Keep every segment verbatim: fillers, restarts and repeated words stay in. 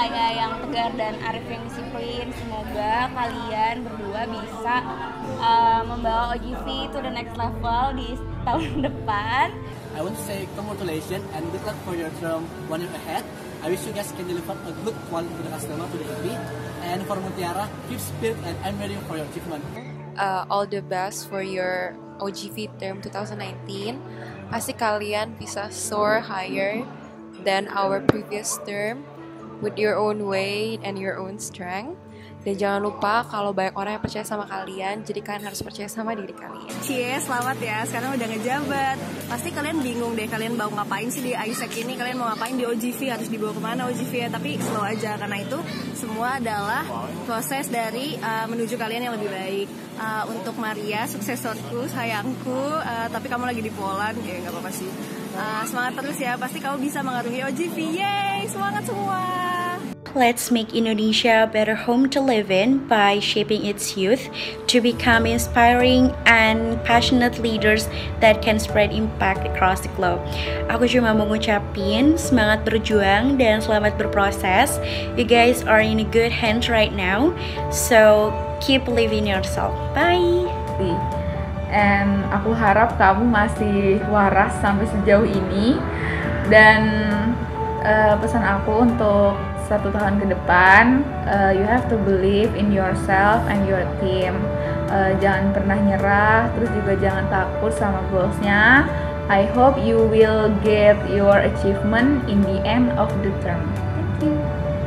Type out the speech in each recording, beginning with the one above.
saya yang tegar dan Arif yang disiplin. Semoga kalian berdua bisa uh, membawa O G V to the next level di tahun depan. I want to say congratulations and good luck for your term one year ahead. I wish you guys can deliver a good quality to the customer, to the E V. And for Mutiara, keep spirit and I'm ready for your achievement. Uh, all the best for your O G V term twenty nineteen. Pasti kalian bisa soar higher than our previous term with your own way and your own strength. Dan jangan lupa kalau banyak orang yang percaya sama kalian, jadi kalian harus percaya sama diri kalian. Cie, selamat ya, sekarang udah ngejabat. Pasti kalian bingung deh, kalian mau ngapain sih di A I E S E C ini, kalian mau ngapain di O G V, harus dibawa kemana O G V ya. Tapi slow aja, karena itu semua adalah proses dari uh, menuju kalian yang lebih baik. uh, Untuk Maria, suksesorku, sayangku, uh, tapi kamu lagi di Poland, ya gak apa-apa sih. uh, Semangat terus ya, pasti kamu bisa mengarungi O G V. Yeay, semangat semua. Let's make Indonesia a better home to live in by shaping its youth to become inspiring and passionate leaders that can spread impact across the globe. Aku cuma mau ngucapin semangat berjuang dan selamat berproses. You guys are in a good hands right now, so keep believing yourself. Bye. And aku harap kamu masih waras sampai sejauh ini. Dan uh, pesan aku untuk satu tahun ke depan, uh, you have to believe in yourself and your team. Uh, jangan pernah nyerah, terus juga jangan takut sama goalsnya. I hope you will get your achievement in the end of the term. Thank you.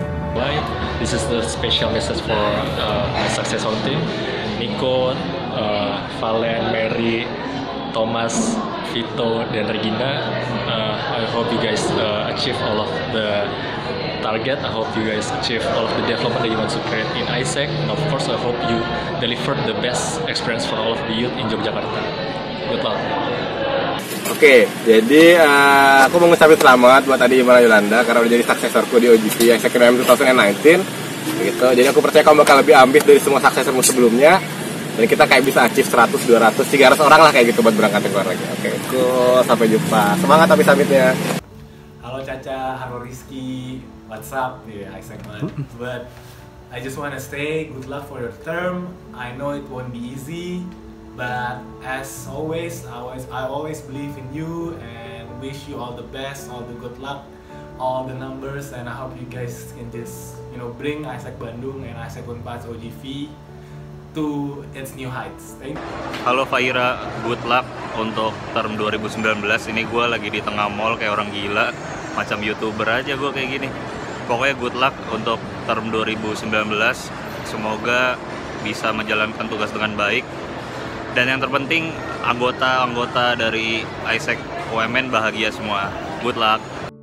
This is the special message for uh, my successor team, Nico, uh, Valen, Mary, Thomas, Vito, dan Regina. Uh, I hope you guys uh, achieve all of the target. I hope you guys achieve all of the development that you want to create in A I E S E C. And of course, I hope you deliver the best experience for all of the youth in Yogyakarta. Good luck. Oke, okay, jadi uh, aku mau ngucapin selamat buat Adi Imara Yolanda karena udah jadi suksesorku di O G V A I E S E C dua ribu sembilan belas. Gitu. Jadi aku percaya kamu bakal lebih ambis dari semua suksesormu sebelumnya. Dan kita kayak bisa achieve seratus, dua ratus, tiga ratus orang lah kayak gitu buat berangkat keluar lagi. Oke, okay, cool. Sampai jumpa. Semangat tapi samitnya. Halo Caca, halo Rizky, what's up? Yeah, I segment. But I just wanna say good luck for your term. I know it won't be easy, but as always, I always, I always believe in you and wish you all the best, all the good luck, all the numbers, and I hope you guys can just, you know, bring A I E S E C Bandung and A I E S E C Unpad O G V to its new heights. Thank you. Halo Faira, good luck untuk term dua ribu sembilan belas. Ini gue lagi di tengah mall kayak orang gila, macam YouTuber aja gue kayak gini. Pokoknya good luck untuk term dua ribu sembilan belas. Semoga bisa menjalankan tugas dengan baik. Dan yang terpenting, anggota-anggota dari A I E S E C U M N bahagia semua. Good luck.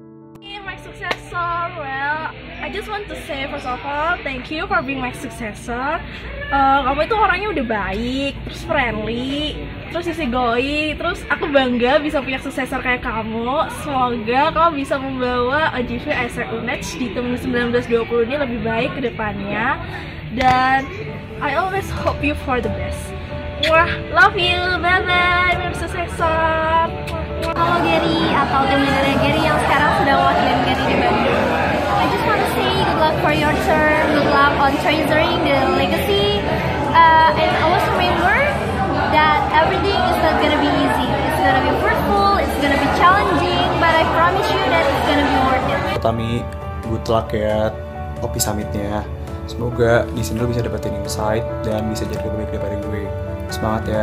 My successor, well, I just want to say first of all, thank you for being my successor. Uh, kamu itu orangnya udah baik, terus friendly, terus easy going, terus aku bangga bisa punya successor kayak kamu. Semoga kamu bisa membawa O G V A I E S E C U N E D di tahun sembilan belas dua puluh ini lebih baik ke depannya. Dan I always hope you for the best. Wah, love you, bye-bye, my successor. Halo Gary, atau teman-teman Gary yang sekarang sedang wakilin Gary di Bandung. I just want to say good luck for your term, good luck on treasuring the legacy, uh, and always remember that everything is not gonna be easy. It's gonna be fruitful, it's gonna be challenging, but I promise you that it's gonna be worth it. Tami, good luck ya Opi Summitnya. Semoga di sini lo bisa dapetin insight dan bisa jadi lebih baik daripada gue. Semangat ya.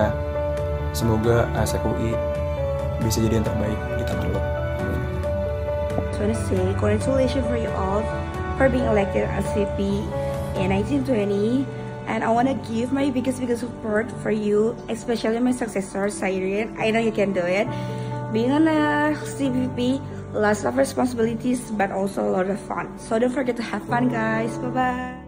Semoga A I E S E C U I bisa jadi yang terbaik di tangan lo. Amin. I want to say congratulations for you all for being elected as V P in nineteen twenty, and I want to give my biggest biggest support for you, especially my successor Siren. I know you can do it. Being on a C V P, lots of responsibilities but also a lot of fun, so don't forget to have fun guys. Bye bye.